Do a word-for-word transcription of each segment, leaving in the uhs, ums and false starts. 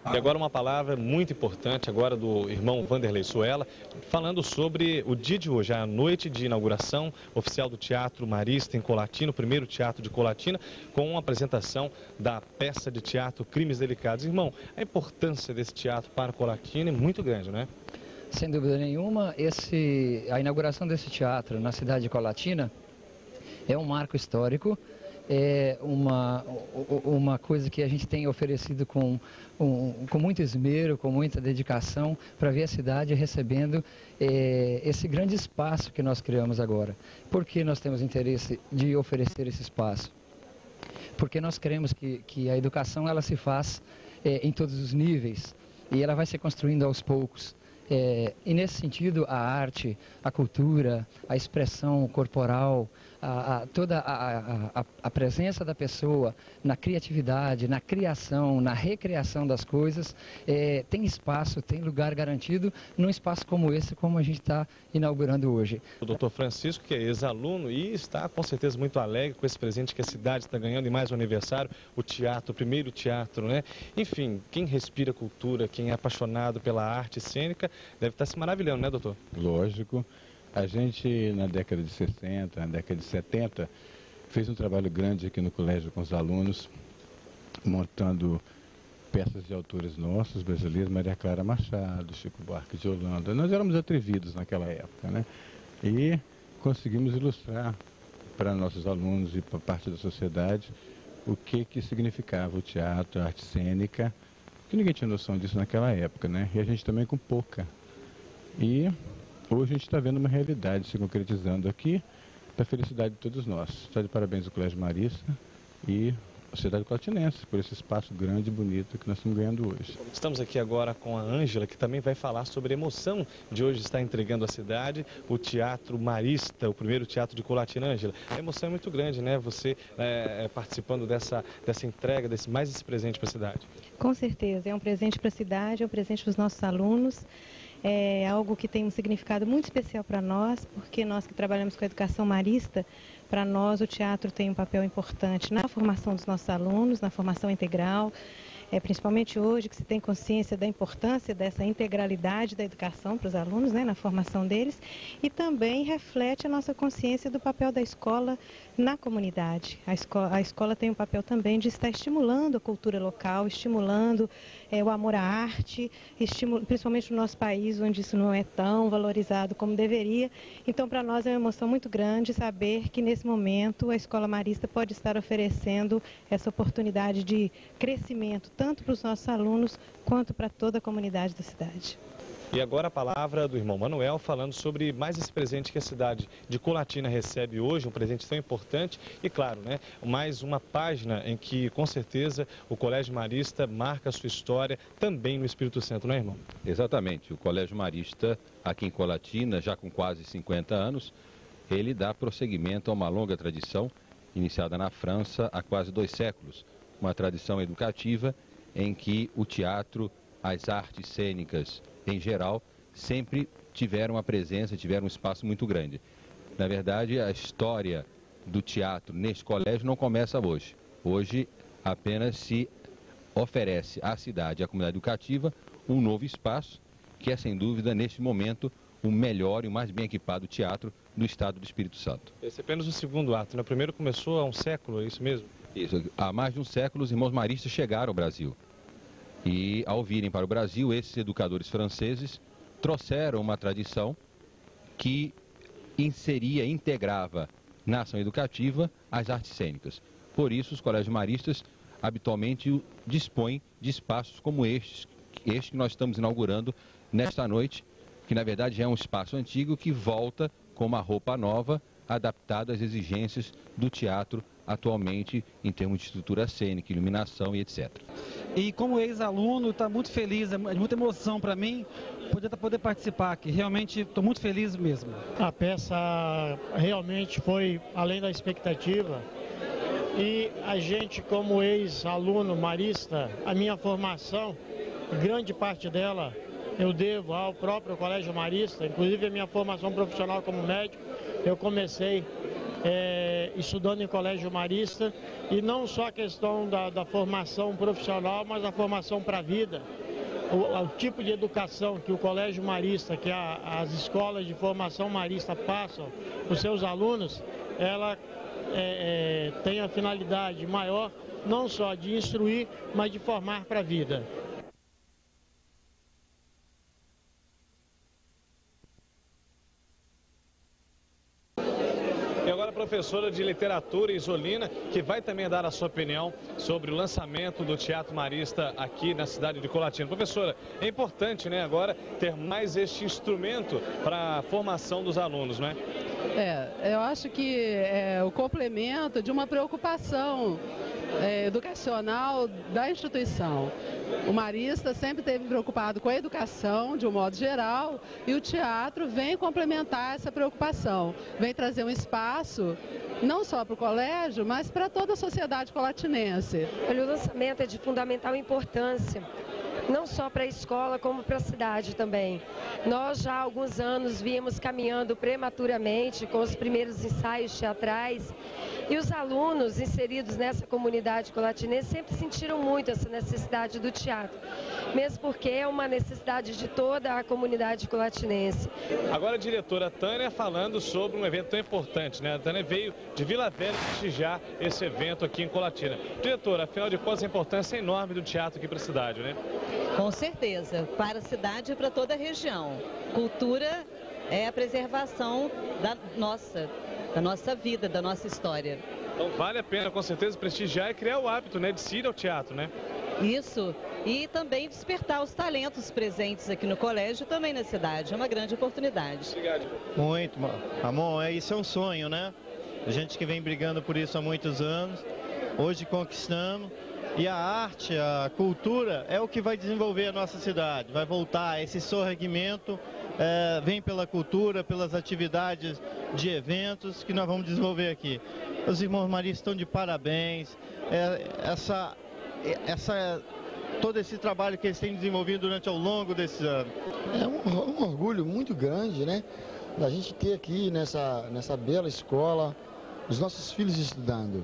E agora uma palavra muito importante agora do irmão Vanderlei Suela, falando sobre o dia de hoje, a noite de inauguração oficial do Teatro Marista em Colatina, o primeiro teatro de Colatina, com a apresentação da peça de teatro Crimes Delicados. Irmão, a importância desse teatro para Colatina é muito grande, não é? Sem dúvida nenhuma, esse, a inauguração desse teatro na cidade de Colatina é um marco histórico. É uma, uma coisa que a gente tem oferecido com, um, com muito esmero, com muita dedicação, para ver a cidade recebendo é, esse grande espaço que nós criamos agora. Por que nós temos interesse de oferecer esse espaço? Porque nós queremos que, que a educação ela se faz é, em todos os níveis e ela vai se construindo aos poucos. É, e nesse sentido, a arte, a cultura, a expressão corporal, a, a, toda a, a, a presença da pessoa na criatividade, na criação, na recriação das coisas, é, tem espaço, tem lugar garantido num espaço como esse, como a gente está inaugurando hoje. O doutor Francisco, que é ex-aluno e está com certeza muito alegre com esse presente que a cidade está ganhando em mais um aniversário, o teatro, o primeiro teatro, né? Enfim, quem respira cultura, quem é apaixonado pela arte cênica, deve estar se maravilhando, né, doutor? Lógico. A gente, na década de sessenta, na década de setenta, fez um trabalho grande aqui no colégio com os alunos, montando peças de autores nossos, brasileiros, Maria Clara Machado, Chico Buarque de Holanda. Nós éramos atrevidos naquela época, né? E conseguimos ilustrar para nossos alunos e para parte da sociedade o que, que significava o teatro, a arte cênica, que ninguém tinha noção disso naquela época, né? E a gente também com pouca. E hoje a gente está vendo uma realidade se concretizando aqui, da felicidade de todos nós. Está de parabéns ao Colégio Marista e a sociedade colatinense por esse espaço grande e bonito que nós estamos ganhando hoje. Estamos aqui agora com a Ângela, que também vai falar sobre a emoção de hoje estar entregando à cidade o Teatro Marista, o primeiro teatro de Colatina. Ângela, a emoção é muito grande, né? Você é, participando dessa, dessa entrega, desse, mais esse presente para a cidade. Com certeza, é um presente para a cidade, é um presente para os nossos alunos. É algo que tem um significado muito especial para nós, porque nós que trabalhamos com a educação marista, para nós o teatro tem um papel importante na formação dos nossos alunos, na formação integral, é, principalmente hoje que se tem consciência da importância dessa integralidade da educação para os alunos, né, na formação deles, e também reflete a nossa consciência do papel da escola na comunidade. A escola, a escola tem um papel também de estar estimulando a cultura local, estimulando é, o amor à arte, estimul, principalmente no nosso país, onde isso não é tão valorizado como deveria. Então, para nós é uma emoção muito grande saber que, nesse momento, a Escola Marista pode estar oferecendo essa oportunidade de crescimento, tanto para os nossos alunos, quanto para toda a comunidade da cidade. E agora a palavra do irmão Manuel, falando sobre mais esse presente que a cidade de Colatina recebe hoje, um presente tão importante e, claro, né, mais uma página em que, com certeza, o Colégio Marista marca a sua história também no Espírito Santo, não é, irmão? Exatamente. O Colégio Marista, aqui em Colatina, já com quase cinquenta anos, ele dá prosseguimento a uma longa tradição, iniciada na França há quase dois séculos. Uma tradição educativa em que o teatro, as artes cênicas em geral, sempre tiveram uma presença, tiveram um espaço muito grande. Na verdade, a história do teatro neste colégio não começa hoje. Hoje apenas se oferece à cidade, à comunidade educativa, um novo espaço, que é sem dúvida, neste momento, o melhor e o mais bem equipado teatro do estado do Espírito Santo. Esse é apenas o segundo ato, né? O primeiro começou há um século, é isso mesmo? Isso. Há mais de um século, os irmãos maristas chegaram ao Brasil. E, ao virem para o Brasil, esses educadores franceses trouxeram uma tradição que inseria, integrava na ação educativa as artes cênicas. Por isso, os colégios maristas habitualmente dispõem de espaços como estes, este que nós estamos inaugurando nesta noite, que na verdade já é um espaço antigo que volta com uma roupa nova, adaptada às exigências do teatro atualmente em termos de estrutura cênica, iluminação e etcétera. E como ex-aluno, está muito feliz, é muita emoção para mim poder, poder participar aqui. Realmente estou muito feliz mesmo. A peça realmente foi além da expectativa e a gente, como ex-aluno marista, a minha formação, grande parte dela eu devo ao próprio Colégio Marista, inclusive a minha formação profissional como médico, eu comecei é, estudando em colégio marista, e não só a questão da, da formação profissional, mas a formação para a vida. O, o tipo de educação que o colégio marista, que a, as escolas de formação marista passam para os seus alunos, ela é, é, tem a finalidade maior não só de instruir, mas de formar para a vida. E agora a professora de literatura, Isolina, que vai também dar a sua opinião sobre o lançamento do Teatro Marista aqui na cidade de Colatina. Professora, é importante, né, agora ter mais este instrumento para a formação dos alunos, não é? É, eu acho que é o complemento de uma preocupação é, educacional da instituição. O Marista sempre esteve preocupado com a educação, de um modo geral, e o teatro vem complementar essa preocupação. Vem trazer um espaço, não só para o colégio, mas para toda a sociedade colatinense. O lançamento é de fundamental importância, não só para a escola, como para a cidade também. Nós já há alguns anos viemos caminhando prematuramente com os primeiros ensaios teatrais, e os alunos inseridos nessa comunidade colatinense sempre sentiram muito essa necessidade do teatro, mesmo porque é uma necessidade de toda a comunidade colatinense. Agora a diretora Tânia falando sobre um evento tão importante, né? A Tânia veio de Vila Velha prestigiar esse evento aqui em Colatina. Diretora, afinal de contas, a importância enorme do teatro aqui para a cidade, né? Com certeza, para a cidade e para toda a região. Cultura é a preservação da nossa, da nossa vida, da nossa história. Então vale a pena, com certeza, prestigiar e criar o hábito, né, de se ir ao teatro, né? Isso, e também despertar os talentos presentes aqui no colégio e também na cidade. É uma grande oportunidade. Obrigado. Muito, Ramon, é, isso é um sonho, né? A gente que vem brigando por isso há muitos anos, hoje conquistamos. E a arte, a cultura é o que vai desenvolver a nossa cidade, vai voltar esse sorregimento, é, vem pela cultura, pelas atividades de eventos que nós vamos desenvolver aqui. Os irmãos maristas estão de parabéns, é, essa, essa, todo esse trabalho que eles têm desenvolvido durante ao longo desses anos. É um, um orgulho muito grande, né, da gente ter aqui nessa, nessa bela escola os nossos filhos estudando.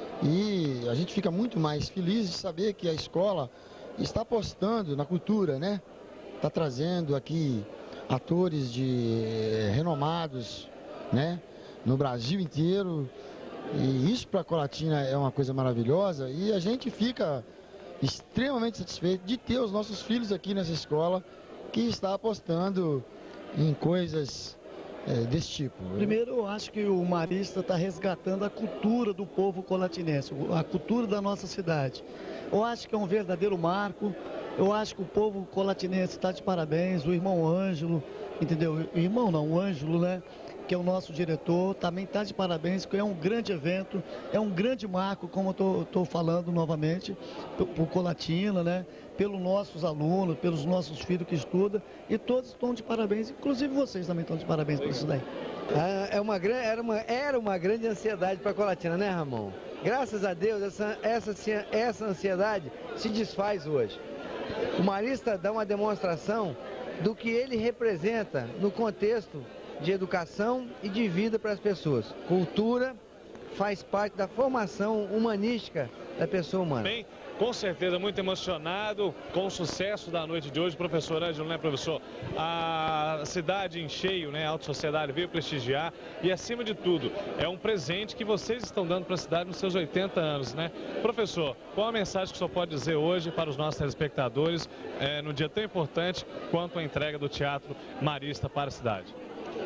E a gente fica muito mais feliz de saber que a escola está apostando na cultura, né? Está trazendo aqui atores de renomados, né? No Brasil inteiro. E isso para a Colatina é uma coisa maravilhosa. E a gente fica extremamente satisfeito de ter os nossos filhos aqui nessa escola que está apostando em coisas É, desse tipo. Primeiro, eu acho que o Marista está resgatando a cultura do povo colatinense, a cultura da nossa cidade. Eu acho que é um verdadeiro marco, eu acho que o povo colatinense está de parabéns, o irmão Ângelo, entendeu? O irmão não, o Ângelo, né? Que é o nosso diretor, também está de parabéns, porque é um grande evento, é um grande marco, como eu estou falando novamente, por Colatina, né? Pelos nossos alunos, pelos nossos filhos que estudam, e todos estão de parabéns, inclusive vocês também estão de parabéns por isso daí. É uma, era, uma, era uma grande ansiedade para a Colatina, né, Ramon? Graças a Deus, essa, essa, essa ansiedade se desfaz hoje. O Marista dá uma demonstração do que ele representa no contexto de educação e de vida para as pessoas. Cultura faz parte da formação humanística da pessoa humana. Bem, com certeza, muito emocionado com o sucesso da noite de hoje. Professor Ângelo, né, professor? A cidade em cheio, né, a alta sociedade veio prestigiar e, acima de tudo, é um presente que vocês estão dando para a cidade nos seus oitenta anos, né? Professor, qual a mensagem que o senhor pode dizer hoje para os nossos telespectadores é, no dia tão importante quanto a entrega do Teatro Marista para a cidade?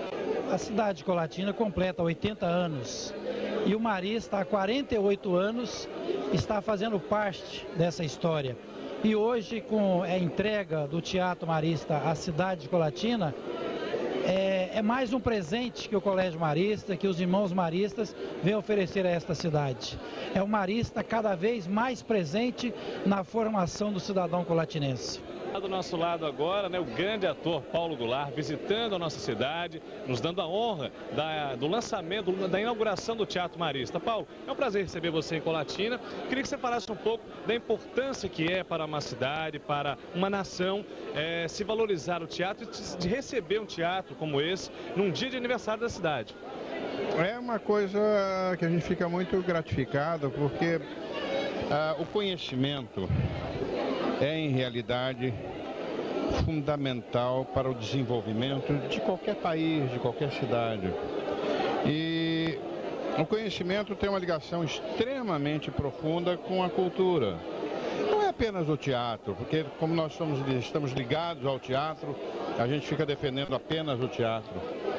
A cidade de Colatina completa oitenta anos e o Marista, há quarenta e oito anos, está fazendo parte dessa história. E hoje, com a entrega do Teatro Marista à cidade de Colatina, é, é mais um presente que o Colégio Marista, que os irmãos maristas vêm oferecer a esta cidade. É o Marista cada vez mais presente na formação do cidadão colatinense. Do nosso lado agora, né, o grande ator Paulo Goulart visitando a nossa cidade, nos dando a honra da, do lançamento, da inauguração do Teatro Marista. Paulo, é um prazer receber você em Colatina. Queria que você falasse um pouco da importância que é para uma cidade, para uma nação, é, se valorizar o teatro e de receber um teatro como esse num dia de aniversário da cidade. É uma coisa que a gente fica muito gratificado, porque ah, o conhecimento é, em realidade, fundamental para o desenvolvimento de qualquer país, de qualquer cidade. E o conhecimento tem uma ligação extremamente profunda com a cultura. Não é apenas o teatro, porque como nós somos, estamos ligados ao teatro, a gente fica defendendo apenas o teatro.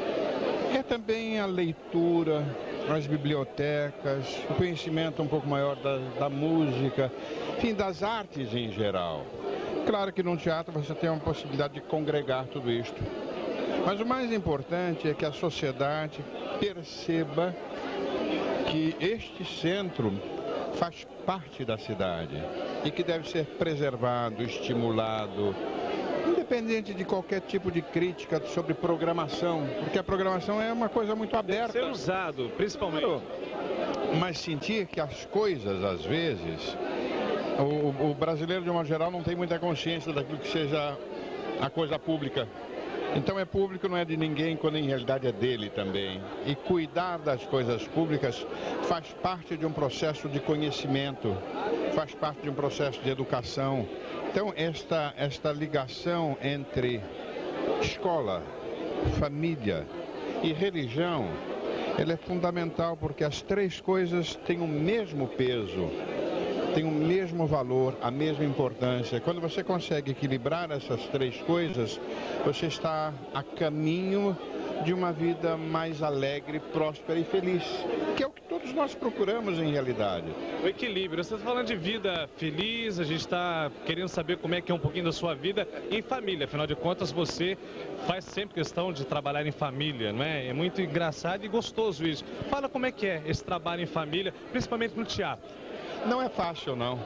É também a leitura, as bibliotecas, o conhecimento um pouco maior da, da música, enfim, das artes em geral. Claro que no teatro você tem uma possibilidade de congregar tudo isto. Mas o mais importante é que a sociedade perceba que este centro faz parte da cidade e que deve ser preservado, estimulado, independente de qualquer tipo de crítica sobre programação, porque a programação é uma coisa muito aberta. Deve ser usado, principalmente. Claro, mas sentir que as coisas, às vezes, o, o brasileiro, de uma geral, não tem muita consciência daquilo que seja a coisa pública. Então é público, não é de ninguém, quando em realidade é dele também. E cuidar das coisas públicas faz parte de um processo de conhecimento, faz parte de um processo de educação. Então esta, esta ligação entre escola, família e religião, ela é fundamental, porque as três coisas têm o mesmo peso, têm o mesmo valor, a mesma importância. Quando você consegue equilibrar essas três coisas, você está a caminho de uma vida mais alegre, próspera e feliz, que é o que todos nós procuramos em realidade. O equilíbrio. Você está falando de vida feliz, a gente está querendo saber como é que é um pouquinho da sua vida em família. Afinal de contas, você faz sempre questão de trabalhar em família, não é? É muito engraçado e gostoso isso. Fala como é que é esse trabalho em família, principalmente no teatro. Não é fácil, não.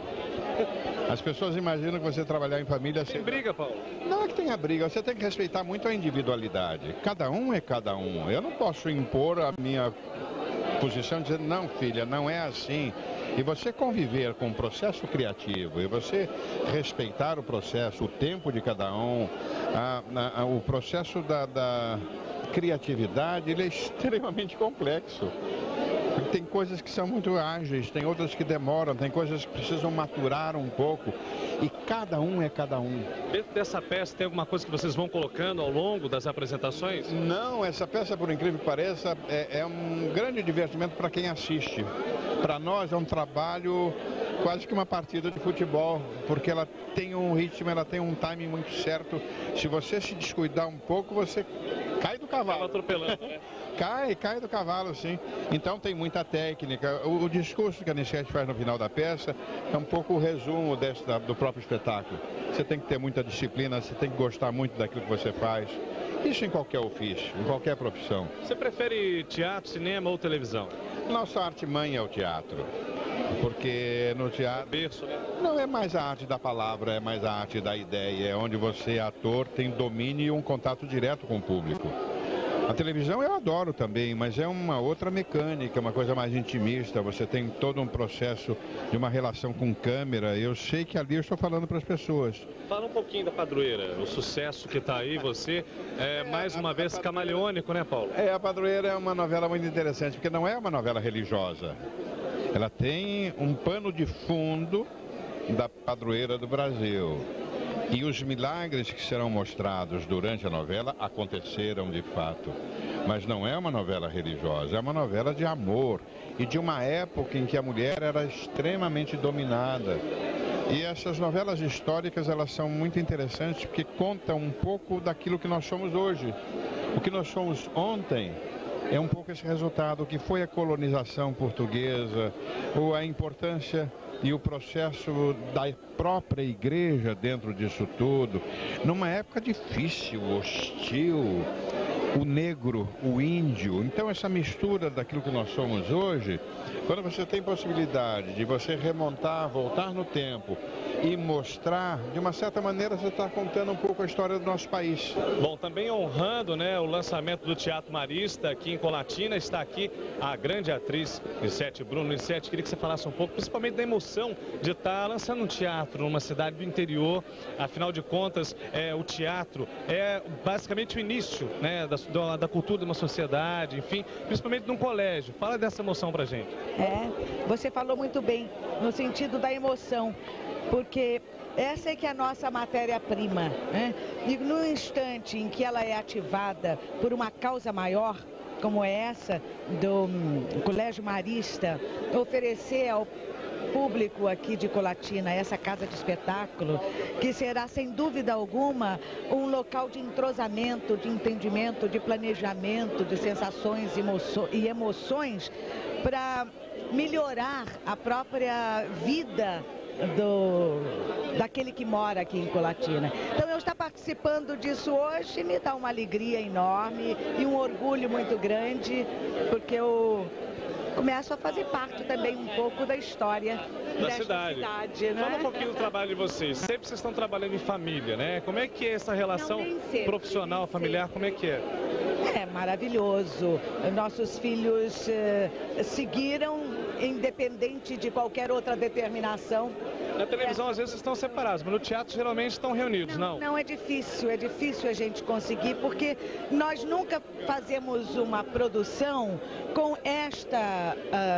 As pessoas imaginam que você trabalhar em família... Tem briga, Paulo? Não é que tenha briga, você tem que respeitar muito a individualidade. Cada um é cada um. Eu não posso impor a minha posição dizendo, não, filha, não é assim. E você conviver com o processo criativo, e você respeitar o processo, o tempo de cada um, a, a, o processo da, da criatividade, ele é extremamente complexo. Tem coisas que são muito ágeis, tem outras que demoram, tem coisas que precisam maturar um pouco. E cada um é cada um. Dentro dessa peça tem alguma coisa que vocês vão colocando ao longo das apresentações? Não, essa peça, por incrível que pareça, é, é um grande divertimento para quem assiste. Para nós é um trabalho quase que uma partida de futebol, porque ela tem um ritmo, ela tem um timing muito certo. Se você se descuidar um pouco, você cai do cavalo. Estava atropelando, né? Cai, cai do cavalo, sim. Então tem muita técnica. O, o discurso que a Anichete faz no final da peça é um pouco o resumo desse, da, do próprio espetáculo. Você tem que ter muita disciplina, você tem que gostar muito daquilo que você faz. Isso em qualquer ofício, em qualquer profissão. Você prefere teatro, cinema ou televisão? Nossa arte mãe é o teatro. Porque no teatro... Berço, né? Não é mais a arte da palavra, é mais a arte da ideia. É onde você, ator, tem domínio e um contato direto com o público. A televisão eu adoro também, mas é uma outra mecânica, uma coisa mais intimista. Você tem todo um processo de uma relação com câmera. Eu sei que ali eu estou falando para as pessoas. Fala um pouquinho da Padroeira, o sucesso que está aí, você é mais uma vez camaleônico, né, Paulo? É, a Padroeira é uma novela muito interessante, porque não é uma novela religiosa. Ela tem um pano de fundo da Padroeira do Brasil. E os milagres que serão mostrados durante a novela aconteceram de fato. Mas não é uma novela religiosa, é uma novela de amor. E de uma época em que a mulher era extremamente dominada. E essas novelas históricas, elas são muito interessantes porque contam um pouco daquilo que nós somos hoje. O que nós somos ontem é um pouco esse resultado, o que foi a colonização portuguesa, ou a importância e o processo da própria igreja dentro disso tudo, numa época difícil, hostil, o negro, o índio. Então essa mistura daquilo que nós somos hoje, quando você tem possibilidade de você remontar, voltar no tempo e mostrar, de uma certa maneira você está contando um pouco a história do nosso país. Bom, também honrando, né, o lançamento do Teatro Marista aqui em Colatina, está aqui a grande atriz Nissete Bruno. Nissete, queria que você falasse um pouco, principalmente da emoção de estar lançando um teatro numa cidade do interior. Afinal de contas, é, o teatro é basicamente o início, né, da, da cultura de uma sociedade, enfim, principalmente num colégio. Fala dessa emoção pra gente. É, você falou muito bem, no sentido da emoção, porque essa é que é a nossa matéria-prima, né? E no instante em que ela é ativada por uma causa maior, como é essa do hum, Colégio Marista, oferecer ao público aqui de Colatina essa casa de espetáculo, que será sem dúvida alguma um local de entrosamento, de entendimento, de planejamento, de sensações e emoções para melhorar a própria vida do, daquele que mora aqui em Colatina. Então eu estar participando disso hoje me dá uma alegria enorme e um orgulho muito grande, porque eu começo a fazer parte também um pouco da história da desta cidade. cidade, né? Fala um pouquinho do trabalho de vocês. Sempre vocês estão trabalhando em família, né? Como é que é essa relação Não, nem sempre, profissional, nem familiar, como é que é? É maravilhoso. Nossos filhos eh, seguiram, independente de qualquer outra determinação. Na televisão, às vezes, estão separados, mas no teatro, geralmente, estão reunidos, não? Não, é difícil, é difícil a gente conseguir, porque nós nunca fazemos uma produção com esta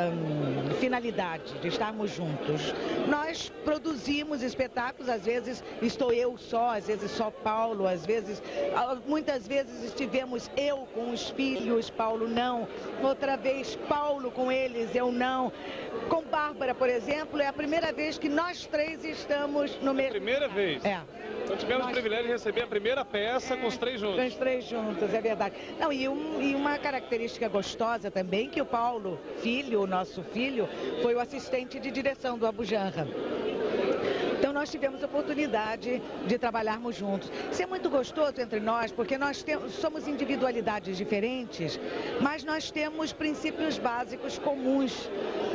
hum, finalidade de estarmos juntos. Nós produzimos espetáculos, às vezes estou eu só, às vezes só Paulo, às vezes, muitas vezes estivemos eu com os filhos, Paulo não, outra vez Paulo com eles, eu não. Com Bárbara, por exemplo, é a primeira vez que nós três estamos no mesmo... Primeira vez? É. Então tivemos nós... o privilégio de receber a primeira peça é, com os três juntos. Com os três juntos, é verdade. Não, e, um, e uma característica gostosa também, que o Paulo, filho, o nosso filho, foi o assistente de direção do Abujanra. Então nós tivemos a oportunidade de trabalharmos juntos. Isso é muito gostoso entre nós, porque nós temos, somos individualidades diferentes, mas nós temos princípios básicos comuns.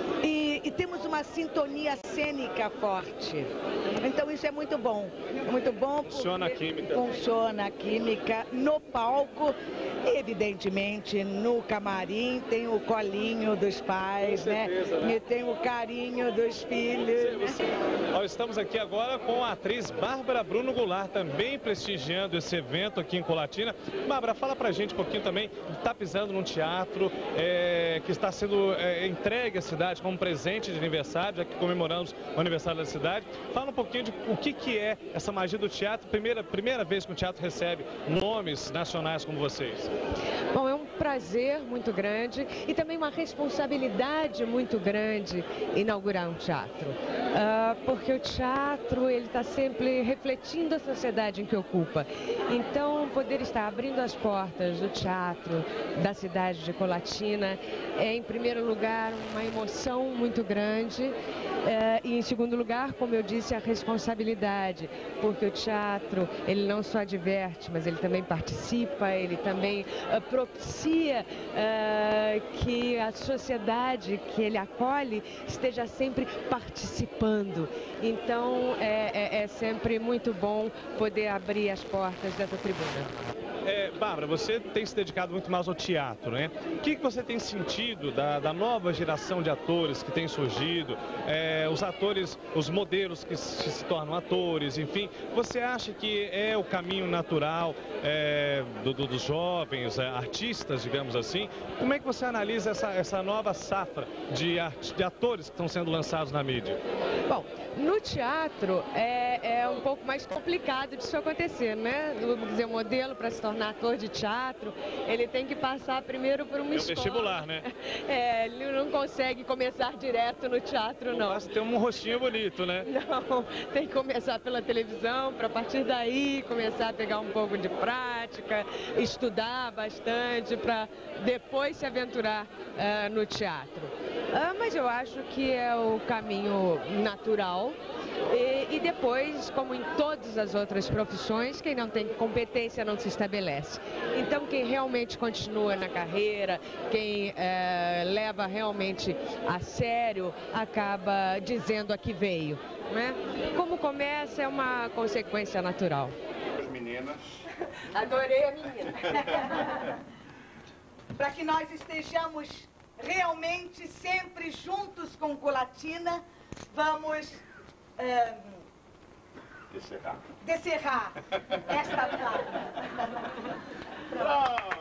E, e temos uma sintonia cênica forte. Então isso é muito bom. É muito bom. Funciona a química. Funciona a química no palco. Evidentemente, no camarim tem o colinho dos pais, com certeza, né? né? E tem o carinho dos filhos. Você, você... Nós estamos aqui agora com a atriz Bárbara Bruno Goulart, também prestigiando esse evento aqui em Colatina. Bárbara, fala pra gente um pouquinho também, está pisando num teatro é, que está sendo é, entregue à cidade como presente de aniversário, já que comemoramos o aniversário da cidade. Fala um pouquinho de o que, que é essa magia do teatro, primeira, primeira vez que o teatro recebe nomes nacionais como vocês. Bom, é um prazer muito grande e também uma responsabilidade muito grande inaugurar um teatro. Uh, porque o teatro, ele está sempre refletindo a sociedade em que ocupa. Então, poder estar abrindo as portas do teatro da cidade de Colatina é, em primeiro lugar, uma emoção muito grande. Uh, e, em segundo lugar, como eu disse, a responsabilidade. Porque o teatro, ele não só diverte, mas ele também participa, ele também uh, propicia uh, que a sociedade que ele acolhe esteja sempre participando. Então, é, é, é sempre muito bom poder abrir as portas dessa tribuna. É, Bárbara, você tem se dedicado muito mais ao teatro, né? O que, que você tem sentido da, da nova geração de atores que tem surgido, é, os atores, os modelos que se, se tornam atores, enfim, você acha que é o caminho natural é, do, do, dos jovens, é, artistas, digamos assim? Como é que você analisa essa, essa nova safra de, art, de atores que estão sendo lançados na mídia? Bom, no teatro é, é um pouco mais complicado disso acontecer, né? Vamos dizer, o modelo para se tornar ator de teatro, ele tem que passar primeiro por uma é um escola. vestibular, né? É, ele não consegue começar direto no teatro, não. Basta ter um rostinho bonito, né? Não, tem que começar pela televisão, para a partir daí começar a pegar um pouco de prática, estudar bastante, para depois se aventurar uh, no teatro. Ah, mas eu acho que é o caminho natural. E, e depois, como em todas as outras profissões, quem não tem competência não se estabelece. Então, quem realmente continua na carreira, quem é, leva realmente a sério, acaba dizendo a que veio, né? Como começa é uma consequência natural. As meninas. Adorei a menina. Para que nós estejamos realmente sempre juntos com Colatina, vamos é, Descerrar. descerrar esta tarde.